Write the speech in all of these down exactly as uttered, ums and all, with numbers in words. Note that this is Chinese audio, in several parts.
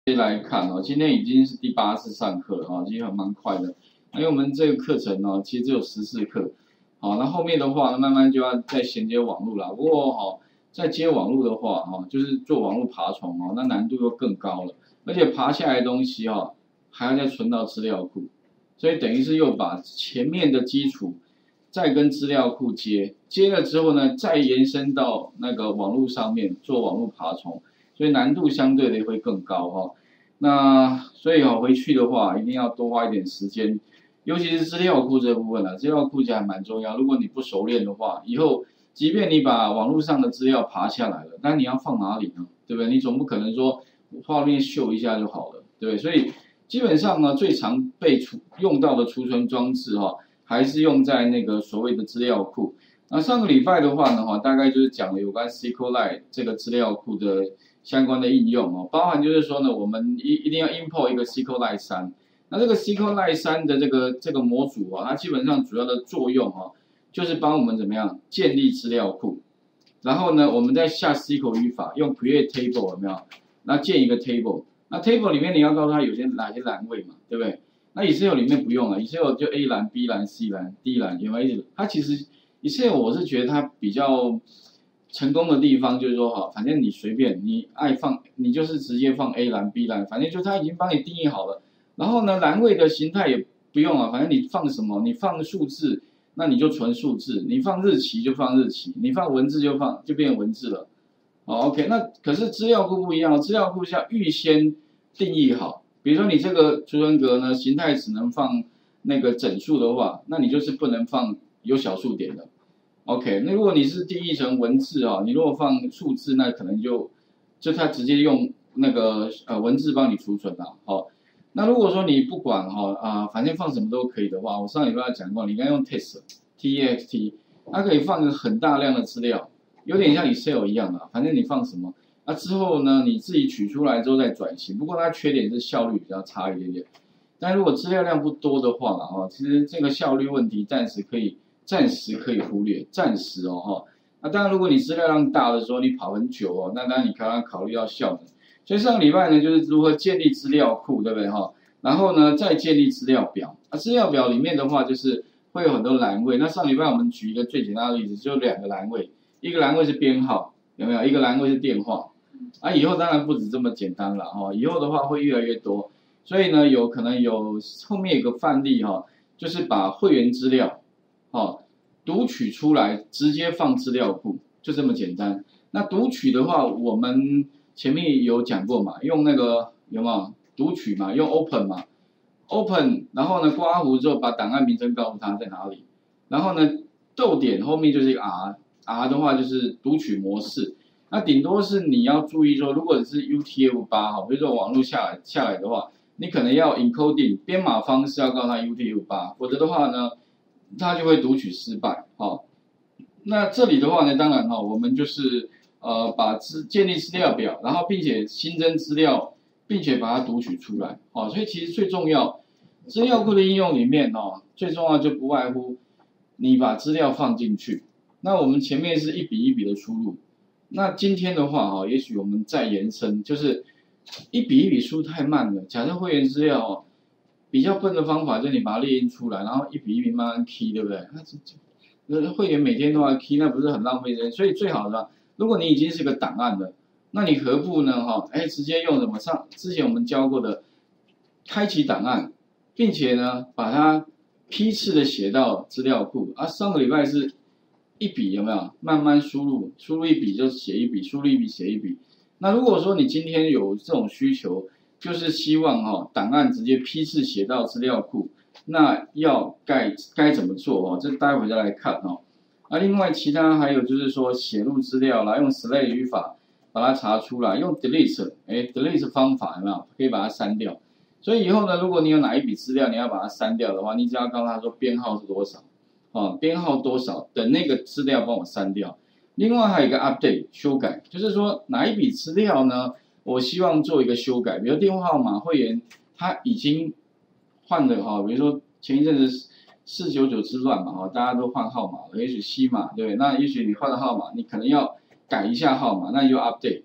来看哦，今天已经是第八次上课了哈，其实还蛮快的。因为我们这个课程呢，其实只有十四课，好，那后面的话呢，慢慢就要再衔接网络了。不过哈，在接网络的话哈，就是做网络爬虫哦，那难度又更高了，而且爬下来的东西哈，还要再存到资料库，所以等于是又把前面的基础再跟资料库接，接了之后呢，再延伸到那个网络上面做网络爬虫。所以难度相对的会更高哈。那所以哦，回去的话一定要多花一点时间，尤其是资料库这部分啊，资料库其实还蛮重要。如果你不熟练的话，以后即便你把网络上的资料爬下来了，但你要放哪里呢？对不对？你总不可能说画面秀一下就好了，对不对？所以基本上呢，最常被储用到的储存装置哈，还是用在那个所谓的资料库。那上个礼拜的话呢，哈，大概就是讲了有关 SQLite 这个资料库的相关的应用哦，包含就是说呢，我们一一定要 import 一个 SQLite 三。那这个 SQLite 三的这个这个模组啊，它基本上主要的作用哈，就是帮我们怎么样建立资料库，然后呢，我们再下 S Q L 语法用 create table 有没有？那建一个 table， 那 table 里面你要告诉它有些哪些栏位嘛，对不对？那 Excel 里面不用了 ，Excel 就 A 栏、B 栏、C 栏、D 栏有没有意思？它其实 Excel 我是觉得它比较成功的地方就是说哈，反正你随便你爱放，你就是直接放 A 栏、B 栏，反正就它已经帮你定义好了。然后呢，栏位的形态也不用啊，反正你放什么，你放数字，那你就存数字；你放日期就放日期，你放文字就放就变文字了。哦 ，OK，那可是资料库不一样，资料库是要预先定义好。比如说你这个储存格呢，形态只能放那个整数的话，那你就是不能放有小数点的。OK， 那如果你是定义成文字啊，你如果放数字，那可能就就它直接用那个呃文字帮你储存了。好，那如果说你不管哈啊，反正放什么都可以的话，我上礼拜讲过，你应该用 text T E X T， 它可以放一个很大量的资料，有点像 Excel 一样啊，反正你放什么，那之后呢你自己取出来之后再转型。不过它缺点是效率比较差一点点，但如果资料量不多的话啊，其实这个效率问题暂时可以。暂时可以忽略，暂时哦哈。那当然，如果你资料量大的时候，你跑很久哦，那当然你刚刚考虑到效能。所以上个礼拜呢，就是如何建立资料库，对不对哈？然后呢，再建立资料表。啊，资料表里面的话，就是会有很多栏位。那上礼拜我们举一个最简单的例子，就两个栏位，一个栏位是编号，有没有？一个栏位是电话。啊，以后当然不止这么简单了哈，以后的话会越来越多。所以呢，有可能有后面有个范例哈，就是把会员资料。好，读取出来直接放资料库，就这么简单。那读取的话，我们前面有讲过嘛，用那个有没有读取嘛？用 open 嘛 ，open， 然后呢，刮胡之后把档案名称告诉他在哪里，然后呢，逗点后面就是一个 R，R 的话就是读取模式。那顶多是你要注意说，如果是 U T F 八 哈，比如说网络下来下来的话，你可能要 encoding 编码方式要告诉他 U T F 八， 否则的话呢。它就会读取失败，好，那这里的话呢，当然哈，我们就是呃把资建立资料表，然后并且新增资料，并且把它读取出来，好，所以其实最重要，资料库的应用里面哦，最重要就不外乎你把资料放进去，那我们前面是一笔一笔的输入，那今天的话哈，也许我们再延伸，就是一笔一笔输太慢了，假设会员资料哦。比较笨的方法就是你把它列印出来，然后一笔一笔慢慢 key， 对不对？那这会员每天都要 key， 那不是很浪费时间？所以最好的，如果你已经是个档案了，那你何不呢？哈，哎，直接用什么上之前我们教过的，开启档案，并且呢把它批次的写到资料库。啊，上个礼拜是一笔有没有？慢慢输入，输入一笔就写一笔，输入一笔写一笔。那如果说你今天有这种需求，就是希望哈、哦、档案直接批次写到资料库，那要该该怎么做哦？这待会再来看哦。啊，另外其他还有就是说写入资料啦，用 slate 语法把它查出来，用 delete 哎 delete 方法有没有？可以把它删掉。所以以后呢，如果你有哪一笔资料你要把它删掉的话，你只要告诉他说编号是多少，啊编号多少，等那个资料帮我删掉。另外还有一个 update 修改，就是说哪一笔资料呢？我希望做一个修改，比如电话号码会员他已经换了哈，比如说前一阵子四九九之乱嘛哈，大家都换号码了，也许西码对不对？那也许你换了号码，你可能要改一下号码，那你就 update。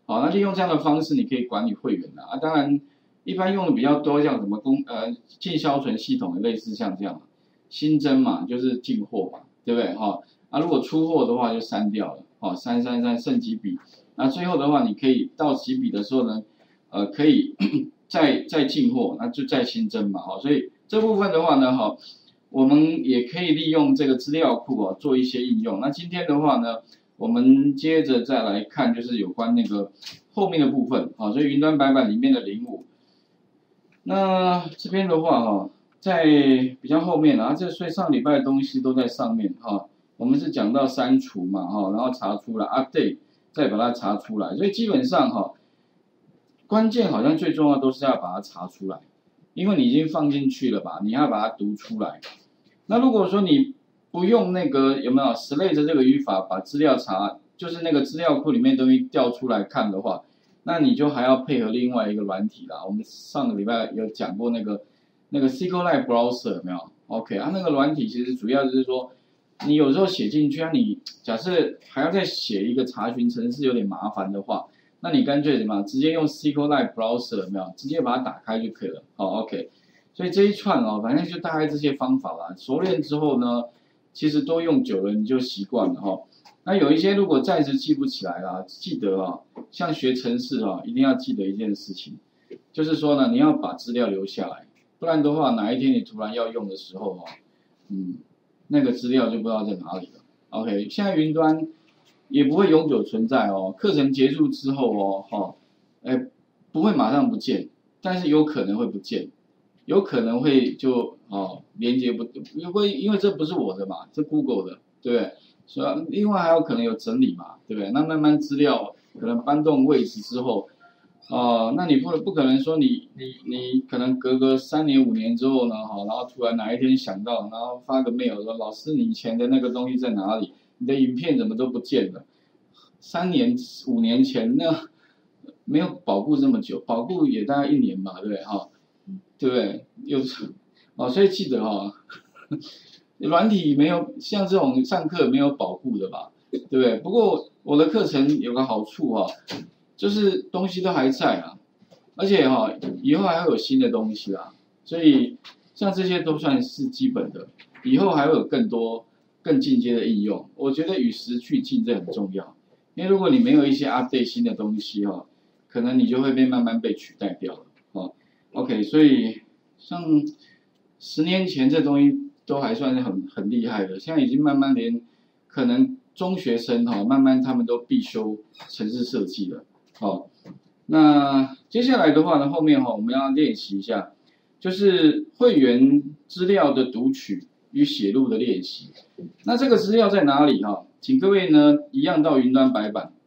好，那利用这样的方式，你可以管理会员的啊。当然，一般用的比较多，像什么公呃进销存系统，类似像这样，新增嘛，就是进货嘛，对不对哈？啊，如果出货的话就删掉了，哦，删删删剩几笔，那最后的话，你可以到几笔的时候呢，呃，可以再再进货，那就再新增嘛，哈。所以这部分的话呢，哈，我们也可以利用这个资料库啊做一些应用。那今天的话呢，我们接着再来看，就是有关那个后面的部分啊，所以云端白板里面的零五，那这边的话哈，在比较后面啊，这所以上礼拜的东西都在上面哈，我们是讲到删除嘛哈，然后查出来 update， 再把它查出来，所以基本上哈，关键好像最重要都是要把它查出来，因为你已经放进去了吧，你要把它读出来。那如果说你不用那个有没有 slate 这个语法把资料查，就是那个资料库里面东西调出来看的话，那你就还要配合另外一个软体啦。我们上个礼拜有讲过那个那个 SQLite Browser 有没有 ？OK 啊，那个软体其实主要就是说，你有时候写进去啊，你假设还要再写一个查询程式有点麻烦的话，那你干脆什么，直接用 SQLite Browser 有没有？直接把它打开就可以了。好 ，OK。所以这一串哦，反正就大概这些方法啦。熟练之后呢，其实多用久了你就习惯了哈、哦。那有一些如果暂时记不起来啦，记得啊，像学程式啊，一定要记得一件事情，就是说呢，你要把资料留下来，不然的话，哪一天你突然要用的时候哦，嗯，那个资料就不知道在哪里了。OK， 现在云端也不会永久存在哦，课程结束之后哦，哈、哦，哎，不会马上不见，但是有可能会不见。有可能会就哦连接不，因为因为这不是我的嘛，这 Google 的，对不对？所以另外还有可能有整理嘛，对不对？那慢慢资料可能搬动位置之后，哦、呃，那你不不可能说你你你可能隔个三年五年之后呢，哈、哦，然后突然哪一天想到，然后发个 mail 说老师你以前的那个东西在哪里？你的影片怎么都不见了？三年五年前那没有保护这么久，保护也大概一年吧，对不对？哈、哦。对不对？又是哦，所以记得哈、哦，软体没有像这种上课没有保护的吧，对不对？不过我的课程有个好处哈、哦，就是东西都还在啊，而且哈、哦，以后还会有新的东西啦，所以像这些都算是基本的，以后还会有更多更进阶的应用。我觉得与时俱进这很重要，因为如果你没有一些 update 新的东西哈、哦，可能你就会被慢慢被取代掉了哦。OK， 所以像十年前这东西都还算是很很厉害的，现在已经慢慢连可能中学生哈、哦，慢慢他们都必修程式设计了。好、哦，那接下来的话呢，后面哈、哦、我们要练习一下，就是会员资料的读取与写入的练习。那这个资料在哪里哈、哦？请各位呢一样到云端白板，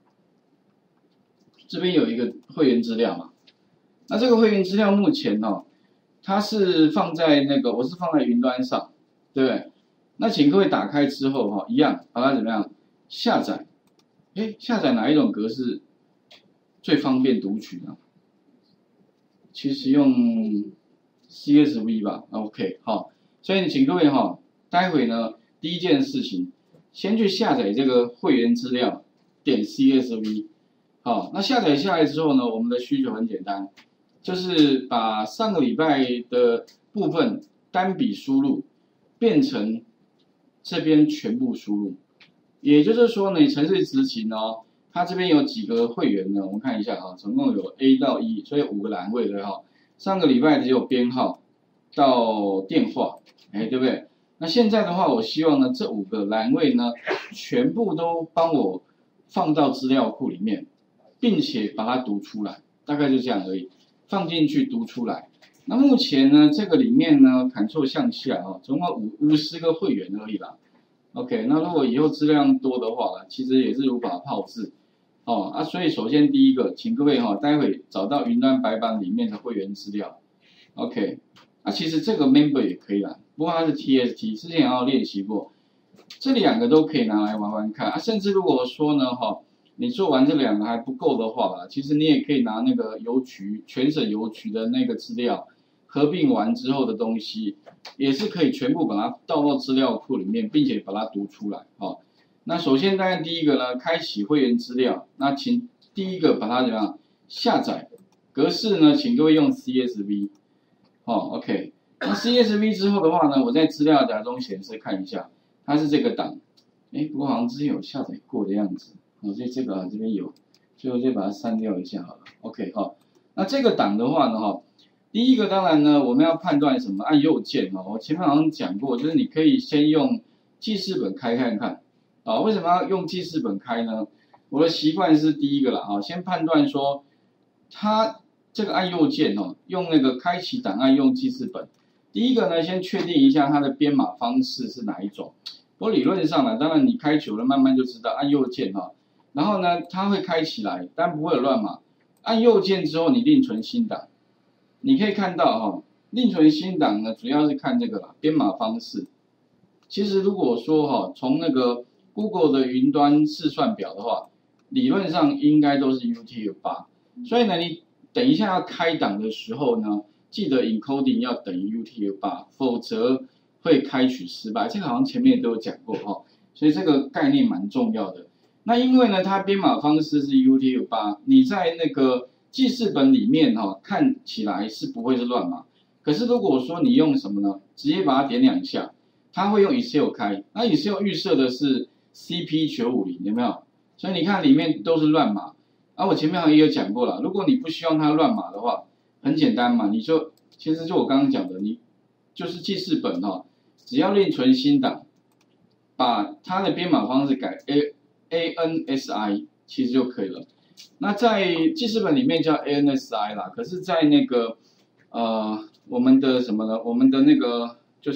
这边有一个会员资料嘛。那这个会员资料目前哦，它是放在那个，我是放在云端上，对不对？那请各位打开之后哈、哦，一样把它怎么样下载？哎，下载哪一种格式最方便读取呢？其实用 C S V 吧 ，OK， 好，所以请各位哈、哦，待会呢第一件事情，先去下载这个会员资料，点 C S V， 好，那下载下来之后呢，我们的需求很简单。就是把上个礼拜的部分单笔输入变成这边全部输入，也就是说呢，你程式执行哦，它这边有几个会员呢？我们看一下啊，总共有 A 到 E， 所以五个栏位的哈。上个礼拜只有编号到电话，哎，对不对？那现在的话，我希望呢，这五个栏位呢，全部都帮我放到资料库里面，并且把它读出来，大概就这样而已。放进去读出来。那目前呢，这个里面呢 ，Ctrl 向下啊、哦，总共五五十个会员而已啦。OK， 那如果以后质量多的话呢，其实也是无法炮制哦啊。所以首先第一个，请各位哈、哦，待会找到云端白板里面的会员资料。OK， 那、啊、其实这个 Member 也可以啦，不过它是 T S T， 之前也要练习过，这两个都可以拿来玩玩看啊。甚至如果说呢，哈、哦。你做完这两个还不够的话，其实你也可以拿那个邮局全省邮局的那个资料合并完之后的东西，也是可以全部把它倒到资料库里面，并且把它读出来。好、哦，那首先当然第一个呢，开启会员资料，那请第一个把它怎么样下载，格式呢，请各位用 C S V， 哦 ，OK， 那 C S V 之后的话呢，我在资料夹中显示看一下，它是这个档，哎，不过好像之前有下载过的样子，哦，所以这个啊这边有，所以我就把它删掉一下好了 ，OK， 好，那这个档的话呢，哈。第一个当然呢，我们要判断什么？按右键哦，我前面好像讲过，就是你可以先用记事本开看看啊。为什么要用记事本开呢？我的习惯是第一个啦，啊，先判断说它这个按右键哦，用那个开启档案用记事本。第一个呢，先确定一下它的编码方式是哪一种。不过理论上呢，当然你开久了，慢慢就知道按右键哈，然后呢，它会开起来，但不会有乱码。按右键之后，你另存新档。你可以看到哈，另存新档呢，主要是看这个啦，编码方式。其实如果说哈，从那个 Google 的云端试算表的话，理论上应该都是 U T F 八。所以呢，你等一下要开档的时候呢，记得 encoding 要等于 U T F 八，否则会开取失败。这个好像前面都有讲过哈，所以这个概念蛮重要的。那因为呢，它编码方式是 U T F 八，你在那个记事本里面哈、哦，看起来是不会是乱码。可是如果说你用什么呢？直接把它点两下，它会用 Excel 开。那 Excel 预设的是 C P 九五零， 有没有？所以你看里面都是乱码。啊，我前面好像也有讲过了，如果你不希望它乱码的话，很简单嘛，你就其实就我刚刚讲的，你就是记事本哈、哦，只要另存新档，把它的编码方式改 A A N S I， 其实就可以了。那在记事本里面叫 A N S I 啦，可是，在那个呃我们的什么呢？我们的那个就是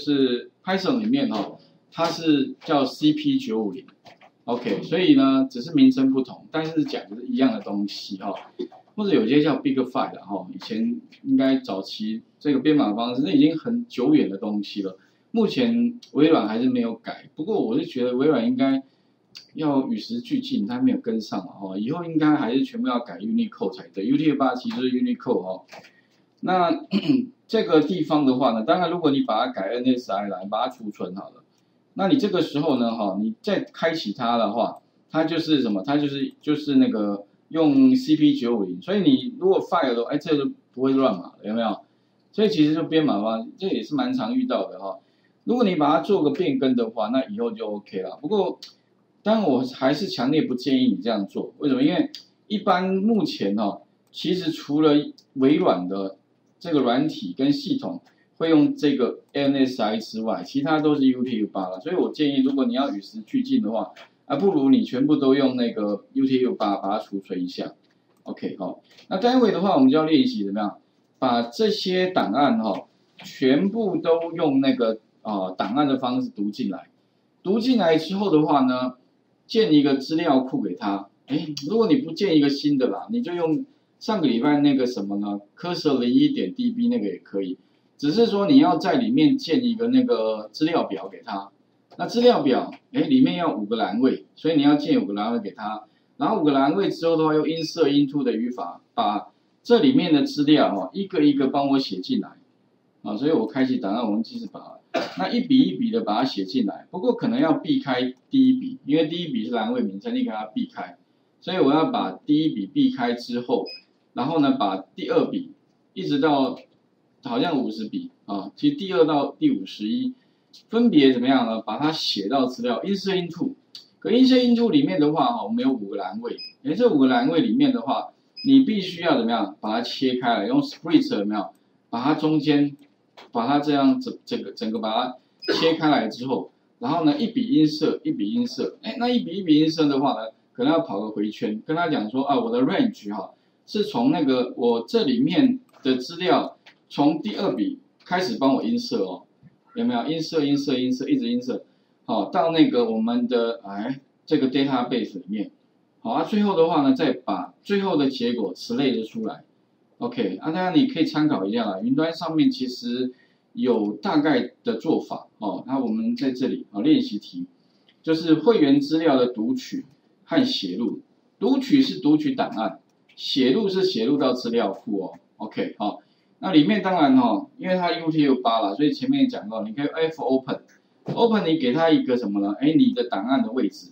Python 里面哈、哦，它是叫 C P 九五零。OK， 所以呢，只是名称不同，但是讲的是一样的东西哈、哦，或者有些叫 Big File 哈、哦，以前应该早期这个编码方式，那已经很久远的东西了。目前微软还是没有改，不过我是觉得微软应该要与时俱进，它没有跟上嘛哈，以后应该还是全部要改 Unicode 才对。U T F 八其实是 Unicode 哈、哦，那这个地方的话呢，当然如果你把它改 N S I 来，把它储存好了。那你这个时候呢，哈，你再开启它的话，它就是什么？它就是就是那个用 C P 九五零，所以你如果 file 的，哎，这就不会乱码了，有没有？所以其实就编码嘛，这也是蛮常遇到的哈。如果你把它做个变更的话，那以后就 OK 了。不过，当然我还是强烈不建议你这样做。为什么？因为一般目前哈，其实除了微软的这个软体跟系统会用这个 N S I 之外，其他都是 U T F 八了。所以我建议，如果你要与时俱进的话，啊，不如你全部都用那个 U T F 八把它储存一下。OK， 好，那待会的话，我们就要练习怎么样，把这些档案哈、哦，全部都用那个啊、呃、档案的方式读进来。读进来之后的话呢，建一个资料库给他。哎，如果你不建一个新的啦，你就用上个礼拜那个什么呢 ，Cursor 零一点 D B 那个也可以。只是说你要在里面建一个那个资料表给他，那资料表，哎，里面要五个栏位，所以你要建五个栏位给他，然后五个栏位之后的话，用 insert into 的语法，把这里面的资料哦，一个一个帮我写进来，啊，所以我开启档案，我们继续把那一笔一笔的把它写进来，不过可能要避开第一笔，因为第一笔是栏位名称，你给它避开，所以我要把第一笔避开之后，然后呢，把第二笔一直到好像五十笔啊，其实第二到第五十一分别怎么样呢？把它写到资料 insert into， 可 insert into 里面的话哈，我们有五个栏位，哎，这五个栏位里面的话，你必须要怎么样把它切开来，用 split 有没有？把它中间把它这样整整个整个把它切开来之后，然后呢一笔 insert 一笔 insert， 哎，那一笔一笔 insert 的话呢，可能要跑个回圈，跟他讲说啊，我的 range 哈是从那个我这里面的资料。从第二笔开始帮我insert哦，有没有 insert insert insert 一直 insert， 好到那个我们的哎这个 database 里面，好啊，最后的话呢，再把最后的结果 select 出来 ，OK 啊，当然你可以参考一下啦，云端上面其实有大概的做法哦。那我们在这里啊练习题，就是会员资料的读取和写入，读取是读取档案，写入是写入到资料库哦 ，OK 好、哦。那里面当然哈、哦，因为它 U T F 八啦，所以前面也讲到，你可以 F open，open 你给它一个什么呢？哎，你的档案的位置，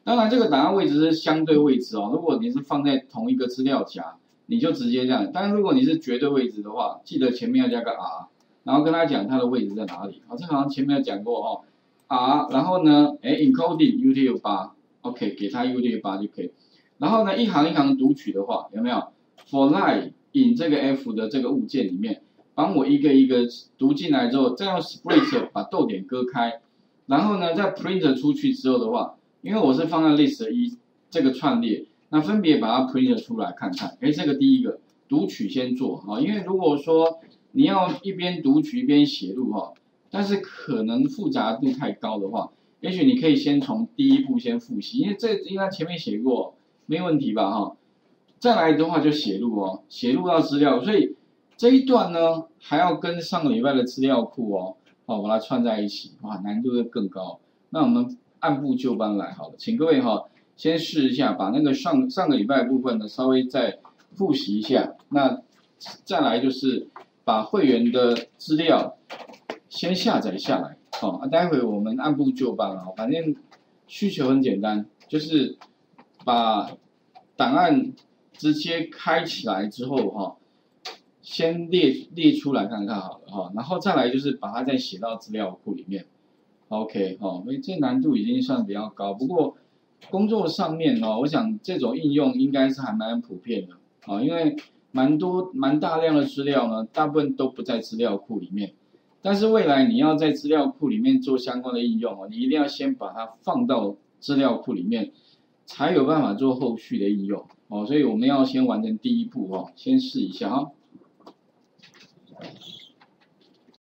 当然，这个档案位置是相对位置哦。如果你是放在同一个资料夹，你就直接这样。但是如果你是绝对位置的话，记得前面要加个 R， 然后跟他讲它的位置在哪里。好，这好像前面有讲过哦。R， 然后呢，哎 ，encoding U T F 八 ，OK， 给它 U T F 八就可以。然后呢，一行一行读取的话，有没有 ？For line in 这个 F 的这个物件里面，帮我一个一个读进来之后，再用 split 把逗点割开，然后呢，再 print 出去之后的话。因为我是放在 list 一这个串列，那分别把它 print 出来看看。哎，这个第一个读取先做啊，因为如果说你要一边读取一边写入哈，但是可能复杂度太高的话，也许你可以先从第一步先复习，因为这应该前面写过，没问题吧哈。再来的话就写入哦，写入到资料，所以这一段呢还要跟上个礼拜的资料库哦，哦把它串在一起，哇，难度会更高。那我们按部就班来好了，请各位哈、哦、先试一下，把那个上上个礼拜的部分呢稍微再复习一下。那再来就是把会员的资料先下载下来，好、哦，啊，待会我们按部就班啊，反正需求很简单，就是把档案直接开起来之后哈、哦，先列列出来看看好了哈、哦，然后再来就是把它再写到资料库里面。OK， 哦，所以这难度已经算比较高，不过工作上面哦，我想这种应用应该是还蛮普遍的啊、哦，因为蛮多蛮大量的资料呢，大部分都不在资料库里面，但是未来你要在资料库里面做相关的应用哦，你一定要先把它放到资料库里面，才有办法做后续的应用哦，所以我们要先完成第一步哦，先试一下哈、哦。